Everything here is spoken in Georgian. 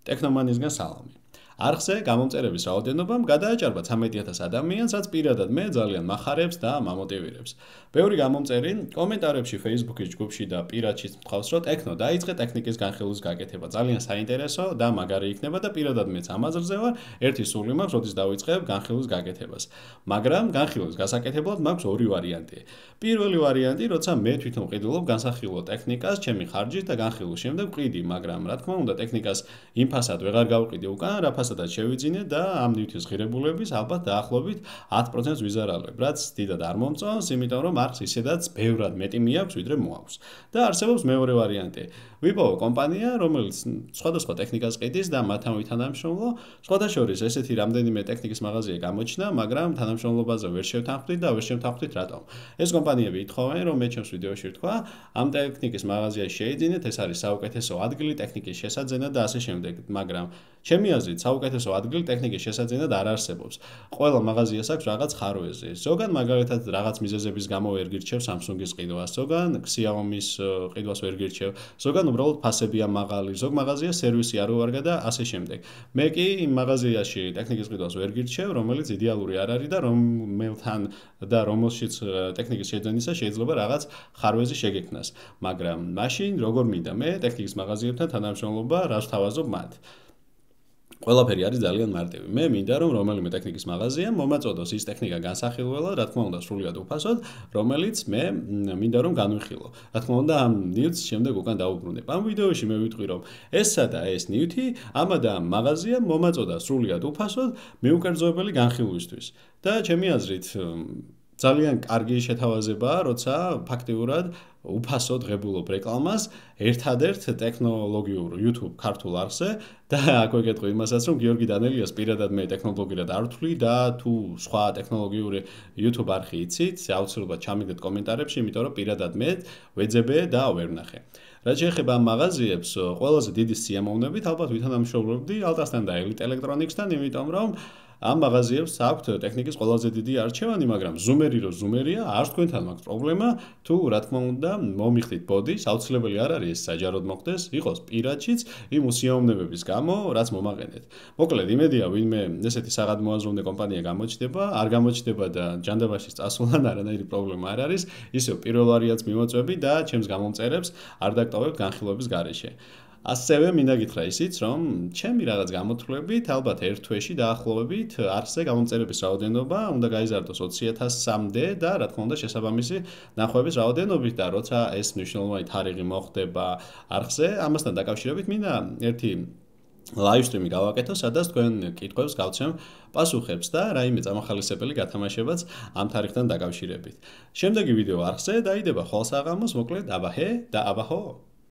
ტექნომანისგან სალამი. არხზე გამომწერების რაოდენობამ გადააჭარბა 13,000 ადამიანს, რაც პირადად მე ძალიან მახარებს და მამოტივირებს. ბევრი გამომწერი კომენტარებში Facebook-ის ჯგუფში და პირადშიც მთავს, რომ ტექნო დაიწყე ტექნიკის განხილვის გაკეთება. ძალიან საინტერესო და მაგარი იქნება და პირადად მეც ამაზრზე ვარ, ერთი სული მაქვს, როდის დავიწყებ განხილვის გაკეთებას. მაგრამ განხილვის გასაკეთებლად მაქვს ორი ვარიანტი. პირველი ვარიანტი, როცა მე თვითონ ვყიდულობ განსახილველ ტექნიკას, ჩემი ხარჯით და განხილვის შემდეგ ვყიდი, მაგრამ რა თქმა უნდა, ტექნიკას იმ ფასად ვეღარ გავყიდი უკან, რა ფასადაც შევიძინე და ამ ნივთის ღირებულების ალბათ დაახლოებით 10%-ს ვიზარალებ, რაც დიდად არ მომწონს, იმიტომ რომ არხს ისედაც ბევრად მეტი მიაქვს, ვიდრე მოაქვს. და არსებობს მეორე ვარიანტი. ვიპოვო კომპანია, რომელიც სხვადასხვა ტექნიკას ყიდის და მათთან ვითანამშრომლო. სხვათა შორის ესეთი რამდენიმე ტექნიკის მაღაზია გამოჩნდა, მაგრამ თანამშრომლობაზე ვერ შევთანხმდით და ვერ შევთანხმდით რატომ. ეს კომპანიები ითხოვენ, რომ მე ჩემს ვიდეოში ვთქვა, ამ ტექნიკის მაღაზიაში შეიძინეთ, ეს არის საუკეთესო ადგილი ტექნიკის შესაძენად და ასე შემდეგ, მაგრამ ჩემი აზრით საუკეთესო ადგილი ტექნიკის შესაძენად არ არსებობს. ყველა მაღაზიას აქვს რაღაც ხარვეზი. ზოგან მაგალითად რაღაც მიზეზების გამო ვერ გირჩევ Samsung-ის ყიდვას, ზოგან Xiaomi-ის ყიდვას ვერ გირჩევ, ზოგან უბრალოდ ფასებია მაღალი, ზოგ მაღაზია სერვისი არ უვარგა და ასე შემდეგ. მე კი იმ მაღაზიაში ტექნიკის ყიდვას ვერ გირჩევ, რომელიც იდეალური არ არის და რომელთან და რომელშიც ტექნიკის შეძენისა შეიძლება რაღაც ხარვეზი შეგექმნას. მაგრამ მაშინ როგორ მინდა მე ტექნიკის მაღაზიებთან თანამშრომლობა, რას ვთავაზობ მათ? ყველაფერი არის ძალიან მარტივი. მე მინდა რომ რომელიმე ტექნიკის მაღაზია მომაწოდოს ის ტექნიკა განსახილველად, რა თქმა უნდა, სრულიად უფასოდ, რომელიც მე მინდა რომ განვიხილო. რა თქმა უნდა, ამ ნივთს შემდეგ უკან დავუბრუნებ. ამ ვიდეოში მე ვიტყვი რომ ესა და ეს ნივთი ამა და ამ მაღაზიამ მომაწოდა სრულიად უფასოდ მიუკერძოებელი განხილვისთვის. და ჩემი აზრით ძალიან კარგი შეთავაზებაა, როცა ფაქტიურად უფასოდ ღებულობ რეკლამას ერთადერთ ტექნოლოგიურ YouTube ქართულ არხზე და აქ ვეკეთო იმასაც, რომ გიორგი დანელიას პირადად მე ტექნოლოგიურად არ ვთვლი და თუ სხვა ტექნოლოგიური YouTube არხი იცით, აუცილებლად ჩამიგდეთ კომენტარებში, იმიტომ რომ პირადად მე ვეძებე და ვერ ვნახე. რაც შეეხება ამ მაღაზიებს, ყველაზე დიდი სიამოვნებით ალბათ ვითანამშრომლობდი Altastan და Elite Electronics-თან, იმიტომ რომ ამ მაღაზიებს აქვთ ტექნიკის ყველაზე დიდი არჩევანი, მაგრამ ზუმერი რო ზუმერია, არც თქვენთან მაქვს პრობლემა, თუ რა თქმა უნდა მომიხდით ბოდის, აუცილებელი არ არის ეს საჯაროდ მოხდეს, იყოს პირადშიც იმ უსიამოვნებების გამო, რაც მომაყენეთ. მოკლედ, იმედია, ვინმე ესეთი საღადმოაზროვნე კომპანია გამოჩნდება, არ გამოჩნდება და ჯანდაბაში წასულან არანაირი პრობლემა არ არის, ისევ პირველ ვარიანტს მივაწვევი და ჩემს გამომწერებს არ დაკტავებ განხილვების გარეშე. ასევე მინდა გითხრა ისიც, რომ ჩემი რაღაც გამოთვლებით, ალბათ ერთ თვეში დაახლოებით არხზე გამომწერების რაოდენობა უნდა გაიზარდოს 20,000-მდე და რა თქმა უნდა შესაბამისი ნახვების რაოდენობით და როცა ეს მნიშვნელოვანი თარიღი მოხდება არხზე, ამასთან დაკავშირებით მინდა ერთი live stream-ი გავაკეთო, სადაც თქვენ კითხვებს გავცემ პასუხებს და რაიმე წამახალისებელი გათამაშებაც ამ თარიღთან დაკავშირებით. შემდეგი ვიდეო არხზე დაიდება ხვალ საღამოს, მოკლედ აბაჰე და აბაჰო.